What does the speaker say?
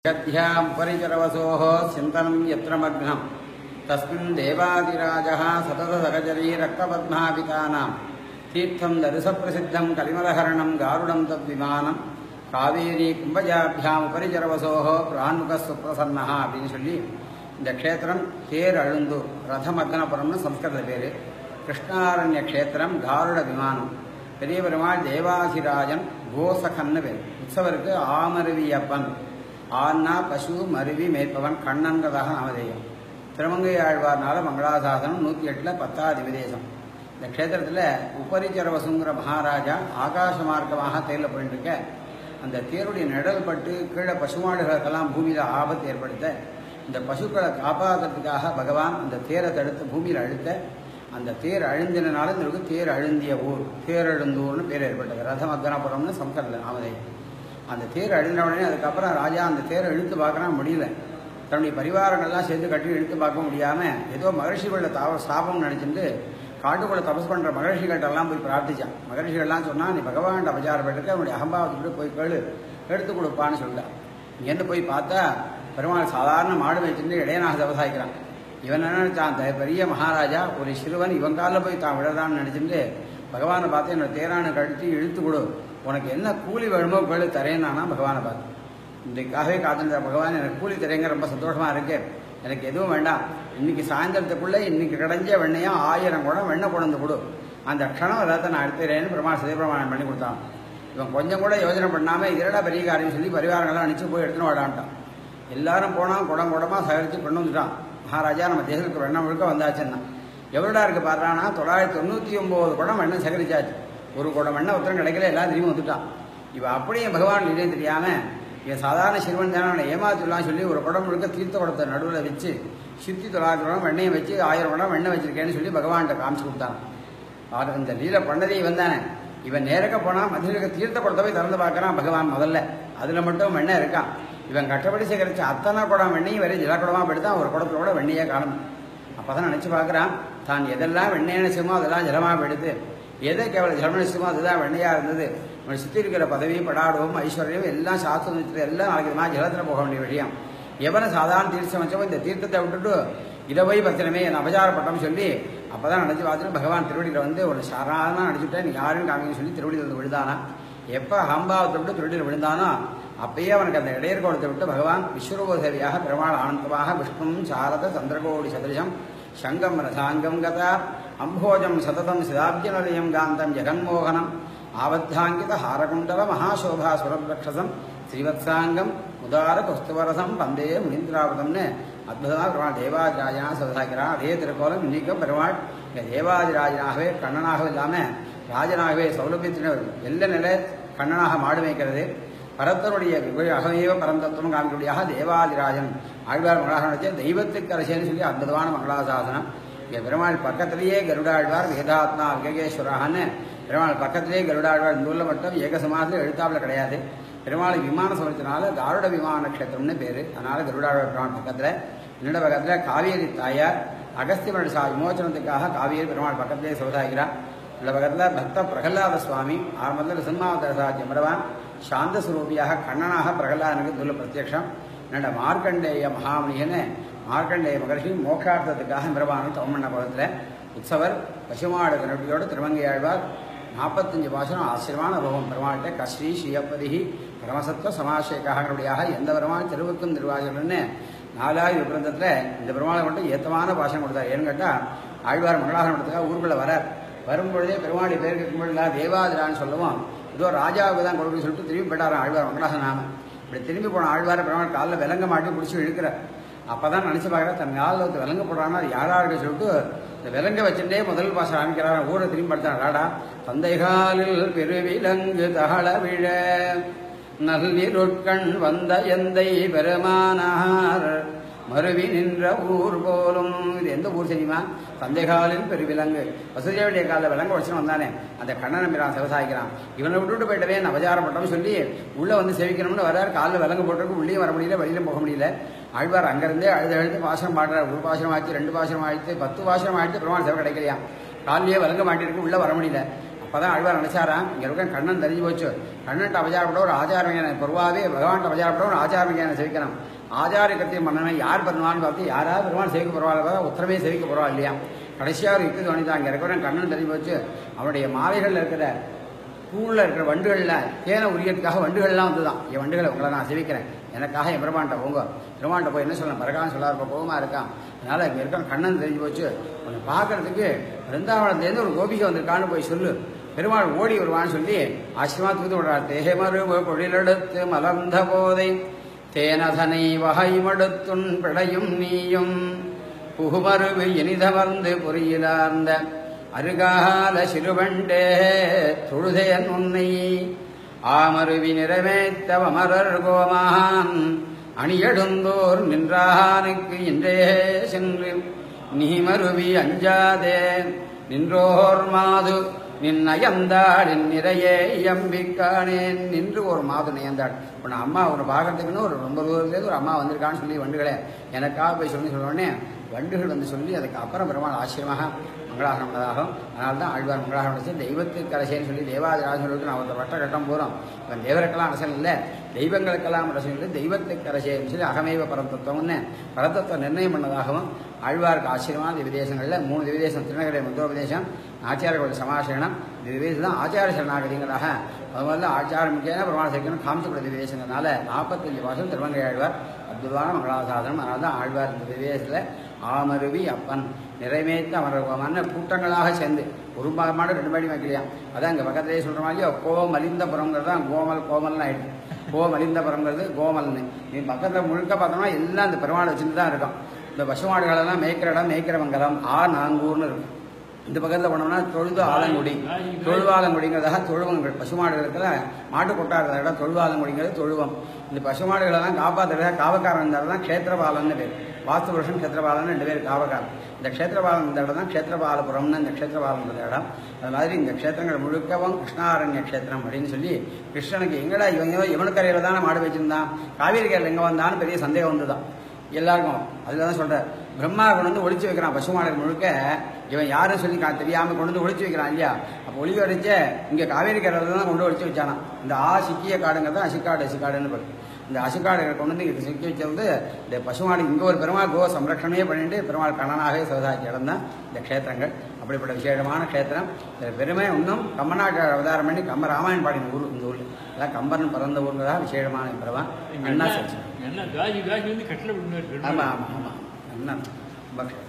यद्ध्यां परिचरवसोः चिन्तनं यत्र मग्नं तस्मिन् देवादिराजः सततसहचरी रक्तपद्मापितानां तीर्थं दर्शप्रसिद्धं कलिमलहरणं गारुडं तद्विमानं कावेरी कुम्भजाभ्याम् उपरिचरवसोः प्रान्मुखः सुप्रसन्नः அப்படின்னு சொல்லி இந்த க்ஷேத்திரம் தேர் அழுந்து ரதமக்னபுரம்னு சம்ஸ்கிருத பேர். கிருஷ்ணாரண்ய க்ஷேத்திரம் காருட விமானம். பெரிய பெருமாள் தேவாசிராஜன் கோசகன்னு பேர். உற்சவருக்கு ஆமருவியப்பன், ஆன்னா பசு மருவி மேற்பவன் கண்ணன்றதாக நாமதேயம். திருமங்கை ஆழ்வார்னால மங்களாசாசனம் 108 10வது விதேசம். இந்த க்ஷேத்திரத்தில் உபரிச்சரவசுங்கிற மகாராஜா ஆகாச மார்க்கமாக தேரில் போயிட்டு இருக்க அந்த தேருடைய நிழல் பட்டு கீழே பசுமாடுகளுக்கெல்லாம் பூமியில் ஆபத்து ஏற்படுத்த இந்த பசுக்களை காப்பாற்றுறதுக்காக பகவான் அந்த தேரை தடுத்து பூமியில் அழுத்த அந்த தேர் அழுந்தினால இந்த தேர் அழுந்திய ஊர் தேரழுந்தூர்னு பேர் ஏற்பட்டது. ரதமக்னபுரம்னு சம்ஸ்கிருத நாமதேயம். அந்த தேர் அழுந்த உடனே அதுக்கப்புறம் ராஜா அந்த தேரை இழுத்து பார்க்கறான், முடியல. தன்னுடைய பரிவாரங்கள்லாம் சேர்ந்து கட்டி இழுத்து பார்க்க முடியாமல் ஏதோ மகர்ஷிகள சாபம் நினைச்சிட்டு காட்டுக்குள்ள தபஸ் பண்ணுற மகர்ஷிகள்கிட்டெல்லாம் போய் பிரார்த்திச்சான். மகர்ஷிகள்லாம் சொன்னால் நீ பகவான் அபச்சாரப்பட்டுக்க அவனுடைய அகம்பாவத்துக்கிட்ட போய் கேளு, எடுத்து கொடுப்பான்னு சொல்லிட்டான். இங்கேருந்து போய் பார்த்தா பெருமாள் சாதாரண மாடு வச்சுட்டு இடையனாக தபசாய்க்கிறான். இவன் என்ன நினைச்சான், அந்த பெரிய மகாராஜா ஒரு சிறுவன் இவன் காலில் போய் தான் விழறான்னு நினைச்சிட்டு பகவானை பார்த்து என்னோட தேரானை கழுத்தி இழுத்து கொடு, உனக்கு என்ன கூலி வேணுமோ கேளு தரேன்னானா. பகவானை பார்த்து இன்றைக்காகவே காத்துன்ற பகவான் எனக்கு கூலி தரேங்க, ரொம்ப சந்தோஷமா இருக்கு, எனக்கு எதுவும் வேண்டாம், இன்னைக்கு சாயந்தரத்துக்குள்ள இன்னைக்கு கிடைஞ்ச வெண்ணையா 1000 குடம் வெண்ணெய் கொண்டு கொடு, அந்த க்ஷணம் எல்லாத்தையும் நான் எடுத்துறேன்னு பெருமாள் சிவபிரமாணம் பண்ணி கொடுத்தான். இவன் கொஞ்சம் கூட யோஜனை பண்ணாம இதரடா பெரிய காரியம் சொல்லி பரிவாரங்கள்லாம் அனுப்பிச்சு போய் எடுத்துன்னு வாடான்ட்டான். எல்லாரும் போனான், குடம் குடமா சகரித்து கொண்டு வந்துட்டான். மகாராஜா நம்ம தேசத்துக்கு வெண்ணெய் முழுக்க வந்தாச்சுன்னா எவ்வளோடா இருக்கு பாடுறான்னா 999 குடம் வெண்ணெய் சகரிச்சாச்சு. ஒரு குடம் வெண்ணெய் உத்தரம் கிடைக்கல, எல்லாம் திரும்பி வந்துட்டான். இவன் அப்படியே பகவான் இல்லைன்னு தெரியாம இவன் சாதாரண சிறுவன் தானே அவனை ஏமாத்துலாம் சொல்லி ஒரு குடம் முழுக்க தீர்த்த குடத்தை நடுவில் வச்சு சுற்றி 900 குடம் வெண்ணையை வச்சு 1000 குடம் வெண்ணெய் வச்சிருக்கேன்னு சொல்லி பகவான்கிட்ட காமிச்சு கொடுத்தான். இந்த லீலை பண்ணதே இவன் தானே. இவன் நேரக்க போனால் மத்திய தீர்த்த குடத்தை போய் திறந்து பார்க்கறான் பகவான். முதல்ல அதில் மட்டும் வெண்ணெய் இருக்கான். இவன் கட்டப்படி சேகரிச்சு அத்தனை குடம் வெண்ணையும் வரை ஜலக்குடமாக படுத்தான், ஒரு குடத்துல கூட வெண்ணையே காணும். அப்போதான் நினச்சி பார்க்குறான், தான் எதெல்லாம் வெண்ணெய் நினைச்சுமோ அதெல்லாம் ஜலமாக எடுத்து, எதை கேவலம் ஜலம் நினைச்சுமோ அதுதான் வெண்ணையாக இருந்தது. அவனை சுற்றி இருக்கிற பதவி படாடவும் ஐஸ்வர்யம் எல்லாம் சாஸ்திரம் எல்லாம் நாளைக்கு ஜலத்தில் போக வேண்டிய விஷயம். எவனை சாதாரண தீர்த்தம் வச்சோ இந்த தீர்த்தத்தை விட்டுட்டு இரவை பத்திரமே என் அபச்சாரப்பட்டோம்னு சொல்லி அப்போதான் நினச்சி பார்த்துட்டு பகவான் திருவடியில் வந்து ஒரு சாதாரண நினச்சிட்டேன், நீ யாருன்னு காமிங்கன்னு சொல்லி திருவடியில் வந்து விழுதானா. எப்போ அகம்பாவத்தை விட்டு திருவடியில் விழுந்தானோ அப்பயே அவனுக்கு அந்த இடையர்கோணத்தை விட்டு பகவான் விஸ்வரூபசேவியாக பெருமாள் ஆனந்தமாக விஷ்ணும் சாரத சந்திரகோடி சதிருஷம் சங்கம் ரசாங்கம் கதா அம்போஜம் சததம் சிதாப்ஜநலயம் காந்தம் ஜெகன்மோகனம் ஆபத்தாங்கித ஹாரகுண்டல மகாசோபா சுரபிரக்ஷசம் ஸ்ரீவத்சாங்கம் உதார குஸ்துவரசம் வந்தே முனீந்திராவதம்னு அற்புதமாக பெருமாள் தேவாதிராஜனாக சதாக்கிறான். அதே திருக்கோலம் இன்னைக்கும் பெருமாள் தேவாதிராஜனாகவே கண்ணனாகவும் இல்லாமல் ராஜனாகவே சௌலபியத்தினர் எல்ல நிலை கண்ணனாக மாடு மேய்க்கிறது. பரத்தனுடைய அகமேவ பரந்தத்துவம் காமிக்கக்கூடியாக தேவாதிராஜன் ஆழ்வார் மங்களாசாசனத்தை தெய்வத்துக்கு அரசியல்னு சொல்லி அற்புதமான மங்களாசாசனம். இங்கே பெருமாள் பக்கத்திலேயே கருடாழ்வார் வேதாத்மா விகேஸ்வரான்னு பெருமாள் பக்கத்திலேயே கருடாழ்வார். இந்த ஊரில் மட்டும் ஏகசமாசத்தில் எழுத்தாப்பில் கிடையாது. பெருமாள் விமான சமயத்தினால காருட விமான க்ஷேத்திரம்னு பேர். அதனால கருடாழ்வார் பெருமாள் பக்கத்தில், என்னோட பக்கத்தில் காவேரி தாயார் அகஸ்தியமனுடைய விமோச்சனத்துக்காக காவேரி பெருமாள் பக்கத்திலே சோதாகிறார். இந்த பக்கத்தில் பக்த பிரகலாத சுவாமி ஆரம்பத்தில் சிம்மாவதாரம் பகவான் சாந்த சுரூபியாக கண்ணனாக பிரகலாதனுக்கு துல்ல பிரத்யக்ஷம். என்னோட மார்க்கண்டேய மகாமுனிகன்னு மார்க்கண்டேய மகர்ஷி மோட்சார்த்தத்துக்காக பெருமானை தவம் பண்ண பக்கத்தில் உற்சவர் பசுமாடு கருடியோடு திருமங்கையாழ்வார் 45 பாசனம் ஆச்சரியமான ரூபம் பெருமாள்கிட்ட கஸ்ரீ ஸ்ரீயப்பதிகி பரமசத்துவ சமாசேகாக எந்த பெருமாள் திருவுக்கும் திருவாஜகன்னு 4வது விபரந்தத்தில் இந்த பெருமாளை மட்டும் ஏத்தமான பாசனம் கொடுத்தார். ஏன்னு கேட்டால் ஆழ்வார் மங்களாசனத்துக்காக ஊருக்குள்ள வரார். வரும்பொழுதே பெருமாளுடைய பேர் கேட்கும்போது தேவாதிரான்னு சொல்லுவோம். ஏதோ ராஜாவுக்கு தான் கொடுக்குன்னு சொல்லிட்டு திரும்பி போயிட்டாராம் ஆழ்வார் மங்களாசனாம. இப்படி திரும்பி போன ஆழ்வார் பெருமாள் காலில் விலங்க மாட்டி பிடிச்சி இழுக்கிறார். அப்போ தான் நினச்சி பார்க்குறேன், தன் காலில் வந்து விலங்க போடுறான்னா அது யாராருக்கு சொல்லிட்டு இந்த விலங்க வச்சுட்டே முதல் பாசம் ஆரம்பிக்கிறார். ஊரை திரும்பி படுத்தான், ராடா தந்தைகாலில் பெருவிலங்கு தகழ விழ நல்விருட்கண் வந்த எந்தை பெருமானார் மருவி நின்ற ஊர் போலும். இது எந்த ஊர் தெரியுமா? தந்தைகாலில் பெருவிலங்கு. வசுதேவனுடைய காலில் விலங்கு வச்சுன்னு வந்தானே அந்த கண்ணன் மீறான் விவசாயிக்கிறான். இவனை விட்டுட்டு போயிட்டவே நவச்சாரப்பட்டோம்னு சொல்லி உள்ளே வந்து சேவிக்கணும்னு வர்றாரு. காலில் விலங்கு போட்டிருக்கு, உள்ளே வர முடியல, வெளியிலும் போக முடியல. ஆழ்வார் அங்கேருந்தே அழுது பாசனம் பாடுறார். 1 பாசனம் ஆச்சு, 2 பாசனம் ஆயிடுச்சு, 10 பாசனம் ஆயிடுச்சு, பெருமாள் சேவை கிடைக்கலையா. காலிலேயே விலங்க மாட்டிருக்கு, உள்ளே வர முடியல. அப்பதான் ஆழ்வார் நினைச்சாராம், இங்க இருக்க கண்ணன் தெரிஞ்சு போச்சு, கண்ணன்ட்ட அவதாரப்பட ஒரு ஆச்சாரமையான பொருவாவே பகவான்கிட்ட அவதாரப்பட ஒரு ஆச்சாரமையான சேவிக்கணும். ஆச்சாரியக்கத்தையும் பண்ணனா யார் பண்ணுவான்னு பார்த்து யாராவது பெருமாள் சேவிக்க பரவாயில்ல, உத்தரமே சேவிக்க பரவாயில்ல இல்லையா. கடைசியாக ஒரு யுக்தி தோணிதான், அங்கே இருக்கிற கண்ணன் தெரிஞ்சு போச்சு, அவனுடைய மாலைகளில் இருக்கிற பூவில் இருக்கிற வண்டுகளில் தேனை உரியதுக்காக வண்டுகள்லாம் வந்துதான், என் வண்டுகளை உங்களை நான் சேவிக்கிறேன், எனக்காக என் பெருமான்ட்ட போங்க. பெருமான்ட்ட போய் என்ன சொல்லலாம், பறக்கான்னு சொல்லாத கோபமாக இருக்கான். அதனால் இங்கே இருக்க கண்ணன் தெரிஞ்சு போச்சு, உன்னை பார்க்கறதுக்கு பிருந்தாவனத்துலேருந்து ஒரு கோபிகை வந்திருக்கான்னு போய் சொல்லு, பெருமாள் ஓடி வருவான்னு சொல்லி ஆசிரமா தூத்து விடுறார். தேகமரு பொழிலெடுத்து மலர்ந்த போதை தேனதனை வகை மடுத்துன் பிழையும் நீயும் புகுமருவு இனிதமர்ந்து பொறியிலார்ந்த அருகால சிறுவண்டே தொழுதேன் உன்னை ஆமருவி நிறைவேத்த அமரர் கோமான் அணியெடுந்தோர் நின்றானுக்கு இன்றே சென்று நீ மருவி அஞ்சாதே நின்றோர் மாது நின்னயந்தாள் நிறையே எம்பிக்கானேன் நின்று ஒரு மாது நயந்தாள். இப்போ நான் அம்மா ஒரு பாகத்துக்குன்னு ஒரு ரொம்ப தூரத்துலேருந்து ஒரு அம்மா வந்திருக்கான்னு சொல்லி வண்டுகளே எனக்காக போய் சொல்லி சொன்னோடனே வண்டுகள் வந்து சொல்லி அதுக்கு அப்புறம் பெருமாள் ஆச்சரியமாக மங்களாகரம் பண்ணதாகும். அதனால தான் ஆழ்வார் மங்களாகரம் அடைச்சி தெய்வத்துக்கு அரசேன்னு சொல்லி தேவாதிராஜர்களுக்கு நான் ஒரு வட்ட கட்டம் போகிறோம். இப்போ தேவருக்கெல்லாம் அரசன் இல்லை, தெய்வங்களுக்கெல்லாம் அரசன் இல்லை, தெய்வத்துக்கு அரசேன்னு சொல்லி அகமேவ பரதத்துவம்னு பரதத்துவம் நிர்ணயம் பண்ணதாகவும் ஆழ்வாருக்கு ஆச்சரியமான திவ்யதேசங்களில் 3 திவ்யதேசம், திருநகரை மந்தோபதேசம், ஆச்சாரர்களுடைய சமாசனம், திவ்யதேசம் தான் ஆச்சார சரணாகதிங்கிறதாக முதல்ல ஆச்சாரம் முக்கியமான பிரமாண சேர்க்கணும் காமிச்சக்கூடிய திவ்யதேசங்கிறதுனால 45 வருஷம் திருமங்கை ஆழ்வார் அற்புதமான மங்களாசாதனம். அதனால தான் ஆழ்வார் இந்த திவ்யதேசத்தில் ஆமருவி அப்பன் நிறைவேற்ற அமர்வான கூட்டங்களாக சேர்ந்து ஒரு மாடு 2 மாடி வைக்கலையாம். அதான் இங்கே பக்கத்திலேயே சொல்கிற மாதிரியே கோமலிந்தபுரங்கிறது தான் கோமல்னு ஆயிடுச்சு. கோமலிந்தபுரங்கிறது கோமல்னு நீ பக்கத்தில் முழுக்க பார்த்தோம்னா எல்லாம் இந்த பெருமாள் வச்சுட்டு தான் இருக்கும். இந்த பசுமாடுகளெல்லாம் மேய்க்கிற இடம் மேய்க்கிறவங்கலம் நாங்கூர்னு இருக்கும். இந்த பக்கத்தில் போனோம்னா தொழுது ஆலங்குடி, தொழுவாலங்குடிங்கிறதாக தொழுவங்கள் பசுமாடுகளுக்கு மாட்டு கொட்டாடுற இடம் தொழுவாலங்குடிங்கிறது தொழுவம். இந்த பசுமாடுகளெல்லாம் காப்பாற்றுறதா காவக்காரன் இருந்தால் தான் க்ஷேத்திரபாலன்னு பேர். வாஸ்து புருஷன் க்ஷேத்திரபாலன் 2 பேர் காவக்காரன். இந்த க்ஷேத்திரபாலன் இந்த இடம் தான் க்ஷேத்திரபாலபுரம்னு இந்த க்ஷேத்திரபாலன்ற இடம். அது மாதிரி இந்த க்ஷேத்திரங்கள் முழுக்கவும் கிருஷ்ணாரண்ய க்ஷேத்திரம் அப்படின்னு சொல்லி கிருஷ்ணனுக்கு எங்கடா இவனுக்கரையில் தானே மாடு வச்சிருந்தான், காவேரி கரையில் எங்கே வந்தான்னு பெரிய சந்தேகம் வந்துதான் எல்லாருக்கும். அதில் தான் சொல்கிறார், பிரம்மா கொண்டு வந்து ஒழிச்சு வைக்கிறான் பசுமாடுகள் முழுக்க, இவன் யாரும் சொல்லி தெரியாமல் கொண்டு வந்து ஒழிச்சு வைக்கிறான் இல்லையா. அப்போ ஒளிவு அடிச்ச இங்கே காவேரி கரையில் தான் கொண்டு ஒழிச்சு வச்சானா. இந்த சிக்கிய காடுங்கிறது அசிக்காடுன்னு படும். இந்த அசுக்காடுகளை கொண்டு வந்து இங்கே சிக்கி வச்சது இந்த பசுமாடு. இங்கே ஒரு பெருமாள் கோ சம்ரட்சணையே பண்ணிட்டு பெருமாள் கண்ணனாகவே சிவதாக்கி இடம் தான் இந்த க்ஷேத்திரங்கள். அப்படிப்பட்ட விசேஷமான க்ஷேத்திரம். இந்த பெருமை இன்னும் கம்பநாட்டு அவதாரம் பண்ணி கம்ப ராமாயணம் பாடின ஊர் இந்த ஊரில். அதான் கம்பன் பிறந்த ஊருங்கிறதா விசேஷமான பெருமாள். அண்ணா சரி. ஆமாம் ஆமாம் ஆமாம் அண்ணா ரொம்ப